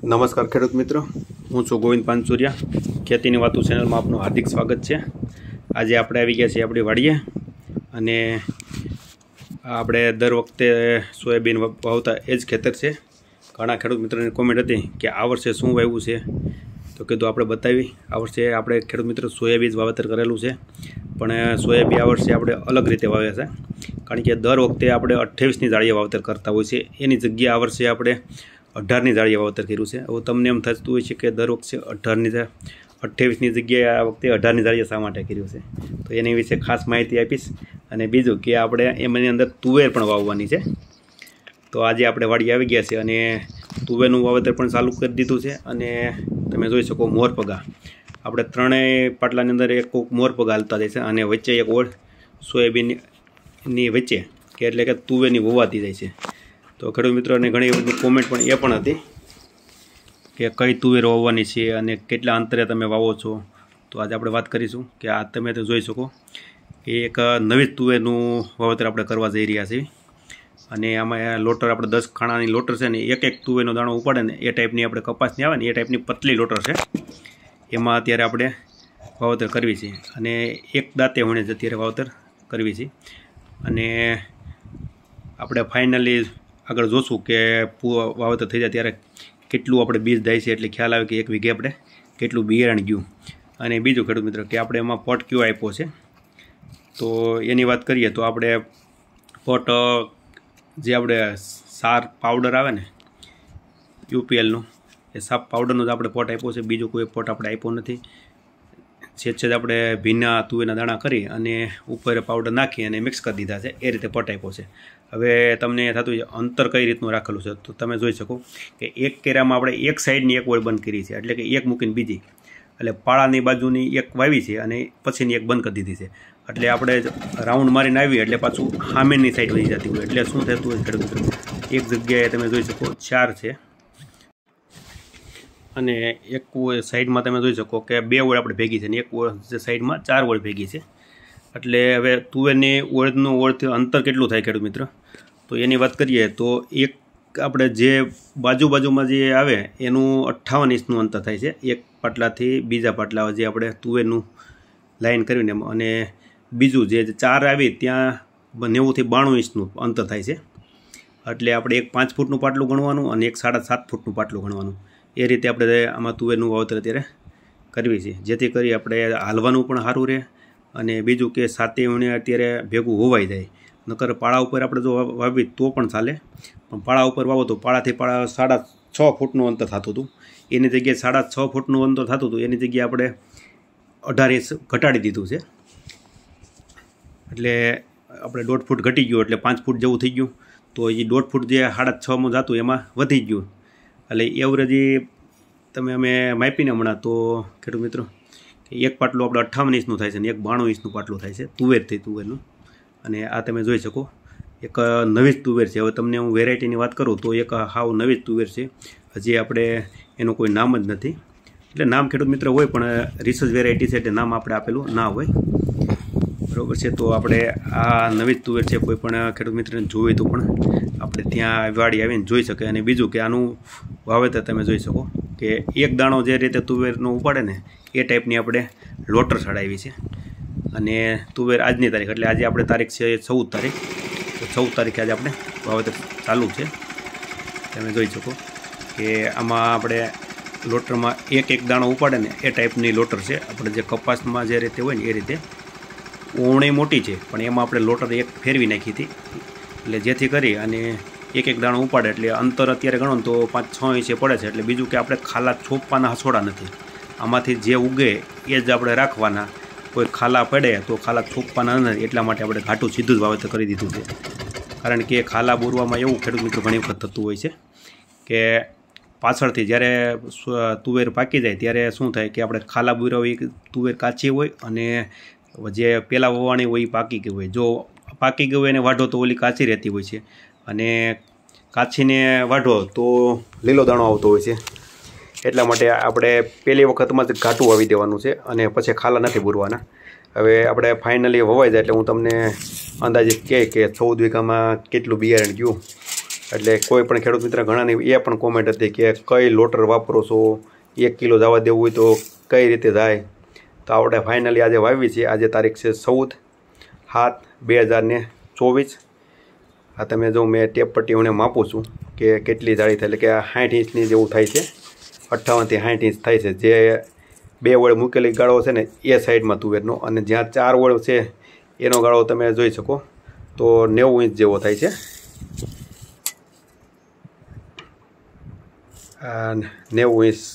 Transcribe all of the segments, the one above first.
नमस्कार खेडूत मित्रों, हूँ छूं गोविंद पानचुरिया। खेतीनी वातों चेनल में आपनुं हार्दिक स्वागत है। आज आपणे आवी गया छीए आपणी वाડીए अने आपणे दर वखते सोयाबीन वावता एज खेतर है। घणा खेडूत मित्रों की कॉमेंट हती कि आ वर्षे शुं वाव्युं छे, तो कीधुं आपणे बतावी। आ वर्षे आपणे खेडूत मित्रों सोयाबीन वावेतर करेलुं छे, पण सोयाबीन आ वर्षे आपणे अलग रीते वाव्या छे। कारण के दर वखते आपणे 28 जाळीए वावेतर करता होय छे, एनी जग्याए आ वर्षे आपणे 18 जाळीए वावेतर कर्युं छे। हवे तमने एम थतुं होय छे के दर वखते 28 जग्याए आ वखते 18 जाळीए शा माटे कर्युं छे, तो एनी विશે खास माहिती आपीश। अने बीजुं के आपणे एमनी अंदर तुवेर पण वाववानी छे। तो आज आपणे वाड़ी आवी गया छे अने तुवेरनुं वावेतर पण चालू करी दीधुं छे। अने तमे जोई शको मोरपगा आपणे त्रणेय पाटलानी अंदर एक मोरपगा हालता जाय छे अने वच्चे एक ओळ सोयाबीननी वच्चे के एटले के तुवेरनी वोवाती जाय छे। तो खेडूत मित्रोने घणी बधी कॉमेंट पण ए पण हती के कई तुवेर वाववानी छे अने केटला अंतरे तमे वावो छो। तो आज आपणे वात करीशुं के आ तमे तो जोई शको के एक नवी तुवेरनुं वावेतर आपणे करवा जई रह्या छीए। अने आमां लोटर आपणे 10 खाणानी लोटर छे ने एक एक तुवेरनो दाणो उपाडे ने ए टाइपनी आपणे कपासनी आवे ने ए टाइपनी पतली लोटर छे, एमां अत्यारे आपणे वावेतर करवी छे। अने एक दांते होणे ज अत्यारे वावेतर करवी छे। अने आपणे फाइनली आगळ जोशुं के वावेतर थई जाय त्यारे केटलुं आपणे बीज थाय छे, एटले ख्याल आवे के एक वीघे आपणे केटलुं बियारण गयुं। अने बीजुं खेडूत मित्र के आपणे एमां पट क्यो आप्यो छे, तो एनी वात करीए तो आपणे पट जे आपणे सार पाउडर आवे ने यूपीएल नो ए साप पाउडरनो ज आपणे पट आप्यो छे, बीजो कोई पट आपणे आप्यो नथी। छेद आपणे भीना तुवेરના दाણા કરી અને ઉપર પાવડર નાખી અને મિક્સ કરી દીધા છે, એ રીતે પટ આપ્યો છે। હવે તમને થતું અંતર કઈ રીતનું રાખેલું છે, તો તમે જોઈ શકો કે એક કેરામાં આપણે એક સાઈડની એક ઓળ બંધ કરી છે, એટલે કે એક મૂકીને બીજી, એટલે પાળાની બાજુની એક વાવી છે અને પછીની એક બંધ કરી દીધી છે। એટલે આપણે રાઉન્ડ મારીને આવી એટલે પાછું સામેની સાઈડ વહી જતી હોય, એટલે શું થતું હોય ખેડૂત મિત્રો એક જગ્યાએ તમે જોઈ શકો 4 છે અને એક સાઈડમાં તમે જોઈ શકો કે 2 ઓળ આપણે ભેગી છે ને એક ઓળ જે સાઈડમાં 4 ઓળ ભેગી છે। એટલે હવે તુવેરની ઓળનું ઓળથી અંતર કેટલું થાય ખેડૂત મિત્ર, તો એની વાત કરીએ તો એક આપણે જે બાજુમાં જે આવે એનું 58 ઇંચનું અંતર થાય છે, એક પાટલાથી બીજા પાટલા જે આપણે તુવેરનું લાઈન કરીને, અને બીજું જે 4 આવી ત્યાં 90 થી 92 ઇંચનું અંતર થાય છે। એટલે આપણે એક 5 ફૂટનું પાટલું ગણવાનું અને એક 7.5 ફૂટનું પાટલું ગણવાનું, એ રીતે આપણે આમાં તુવેરનું વાવેતર અત્યારે કરવી છે, જેથી કરી આપણે હાલવાનું પણ સારું રહે અને બીજું કે સાતે વીણે અત્યારે ભેગું હોવાઈ જાય। નકર પાળા ઉપર આપણે જો વાવી તો પણ ચાલે, પણ પાળા ઉપર વાવો તો પાળાથી પાળા 6.5 ફૂટનું અંતર થતું હતું, એની જગ્યાએ 6.5 ફૂટનું અંતર થતું હતું, એની જગ્યાએ આપણે 18 ઇંચ ઘટાડી દીધું છે। એટલે આપણે 1.5 ફૂટ ઘટી ગયું એટલે 5 ફૂટ જેવું થઈ ગયું, તો એ 1.5 ફૂટ જે 6.5માં જતું એમાં વધી ગયું। એટલે એવરેજી તમે અમે માપીને હમણાં તો ખેડૂત મિત્રો એક પાટલું આપણે 58 ઇંચનું થાય છે અને એક 92 ઇંચનું પાટલું થાય છે તુવેરનું। અને આ તમે જોઈ શકો એક નવી જ તુવેર છે। હવે તમને હું વેરાયટીની વાત કરું તો એક હાવ નવી જ તુવેર છે, હજી આપણે એનું કોઈ નામ જ નથી। એટલે નામ ખેડૂત મિત્ર હોય પણ રિસર્ચ વેરાયટી છે એટલે નામ આપણે આપેલું ના હોય, બરાબર છે। તો આપણે આ નવી જ તુવેર છે, કોઈ પણ ખેડૂત મિત્રને જોવે તો પણ આપણે ત્યાં વાડી આવીને જોઈ શકે। અને બીજું કે આનું વાવેતર તમે જોઈ શકો કે એક દાણો જે રીતે તુવેરનો ઉપાડે ને એ ટાઈપની આપણે લોટર ચડાવી છે। અને તુવેર આજની તારીખ એટલે આજે આપણે તારીખ છે 14 તારીખ, તો 14 તારીખે આજે આપણે વાવેતર ચાલુ છે। તમે જોઈ શકો કે આમાં આપણે લોટરમાં એક દાણો ઉપાડે ને એ ટાઈપની લોટર છે। આપણે જે કપાસમાં જે રીતે હોય ને એ રીતે ઓવણી મોટી છે, પણ એમાં આપણે લોટર એક ફેરવી નાખી હતી, એટલે જેથી કરી અને એક દાણો ઉપાડે એટલે અંતર અત્યારે ગણો તો 5-6 ઇંચે પડે છે। એટલે બીજું કે આપણે ખાલા છોપવાના હસોડા નથી, આમાંથી જે ઉગે એ જ આપણે રાખવાના, કોઈ ખાલા પડે તો ખાલા છોપવાના નથી, એટલા માટે આપણે ઘાટું સીધું જ વાવેતર કરી દીધું છે। કારણ કે ખાલા બોરવામાં એવું ખેડૂત મિત્રો ઘણી વખત થતું હોય છે કે પાછળથી જ્યારે તુવેર પાકી જાય ત્યારે શું થાય કે આપણે ખાલા બોરવી તુવેર કાચી હોય અને જે પહેલાં વવાણી હોય એ પાકી ગઈ હોય, જો પાકી ગઈ હોય એને વાઢો તો ઓલી કાચી રહેતી હોય છે, અને કાચીને વાઢો તો લીલો દાણો આવતો હોય છે। એટલા માટે આપણે પહેલી વખતમાં જ ઘાટું વાવી દેવાનું છે અને પછી ખાલા નથી બોરવાના। હવે આપણે ફાઇનલી વવાઈ જાય એટલે હું તમને અંદાજિત કહે કે 14 વીઘામાં કેટલું બિયારણ ગયું એટલે કોઈ પણ ખેડૂત મિત્ર ઘણાની એ પણ કોમેન્ટ હતી કે કઈ લોટર વાપરો છો, 1 કિલો જવા દેવું હોય તો કઈ રીતે થાય. તો આપણે ફાઇનલી આજે વાવી છે. આજે તારીખ છે 14/7/2024. આ તમે જો મેં ટેપ પટ્ટી હું માપું છું કે કેટલી જાળી થાય, એટલે કે 60 ઇંચની જેવું થાય છે. 58 થી 60 ઇંચ થાય છે. જે 2 વળ મૂકેલી ગાળો છે ને એ સાઈડમાં તુવેરનો, અને જ્યાં 4 વળ છે એનો ગાળો તમે જોઈ શકો તો 90 ઇંચ જેવો થાય છે. 90 ઇંચ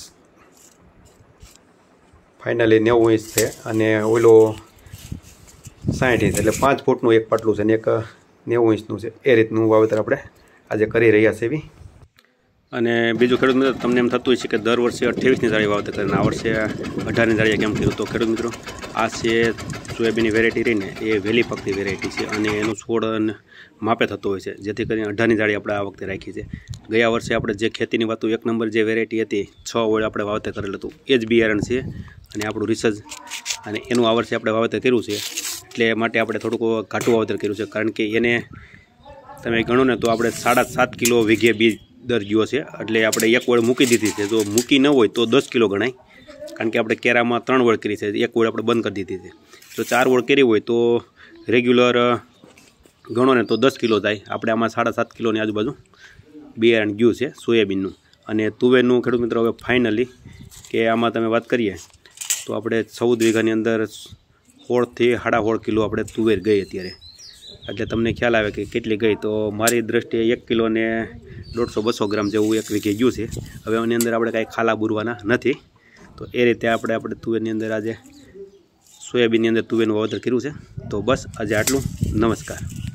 ફાઇનલી 90 ઇંચ છે, અને ઓલો 60 ઇંચ, એટલે 5 ફૂટનું એક પાટલું છે ને એક 90 ઇંચનું છે. એ રીતનું વાવેતર આપણે આજે કરી રહ્યા છીએ. અને બીજું ખેડૂત મિત્રો, તમને એમ થતું હોય છે કે દર વર્ષે 28ની જાળી વાવેતર કરીને આ વર્ષે 18ની જાળીએ કેમ કર્યું? તો ખેડૂત મિત્રો, આ છે સોયાબીનની વેરાયટી રહીને એ વહેલી પકતી વેરાયટી છે, અને એનું છોડ માપે થતો હોય છે, જેથી કરીને 18ની જાળી આપણે આ વખતે રાખી છે. ગયા વર્ષે આપણે જે ખેતીની વાતો 1 નંબર જે વેરાયટી હતી 6 વળ આપણે વાવેતર કરેલું હતું, એ જ બિયારણ છે અને આપણું રિસર્ચ, અને એનું આ વર્ષે આપણે વાવેતર કર્યું છે. એટલે માટે આપણે થોડુંક ઘાટું વાવેતર કર્યું છે, કારણ કે એને તમે ગણો ને તો આપણે 7.5 કિલો વીઘે બીજ દર ગયો છે. એટલે આપણે 1 વળ મૂકી દીધી છે. જો મૂકી ન હોય તો 10 કિલો ગણાય, કારણ કે આપણે કેરામાં 3 વળ કરી છે, 1 વળ આપણે બંધ કરી દીધી છે. જો 4 વળ કરી હોય તો રેગ્યુલર ગણો ને તો 10 કિલો થાય. આપણે આમાં 7.5 કિલોની આજુબાજુ બિયારણ ગયું છે સોયાબીનનું. અને તુવેરનું ખેડૂત મિત્રો હવે ફાઇનલી કે આમાં તમે વાત કરીએ તો આપણે 14 વીઘાની અંદર 16 થી 16.5 કિલો આપણે તુવેર ગઈ અત્યારે. એટલે તમને ખ્યાલ આવે કે કેટલી ગઈ. તો મારી દ્રષ્ટિએ 1 કિલો ને 150-200 ગ્રામ જેવું 1 વીઘે ગયું છે. હવે એની અંદર આપણે કાંઈ ખાલા બુરવાના નથી. તો એ રીતે આપણે તુવેરની અંદર આજે સોયાબીનની અંદર તુવેરનું વાવેતર કર્યું છે. તો બસ આજે આટલું. નમસ્કાર.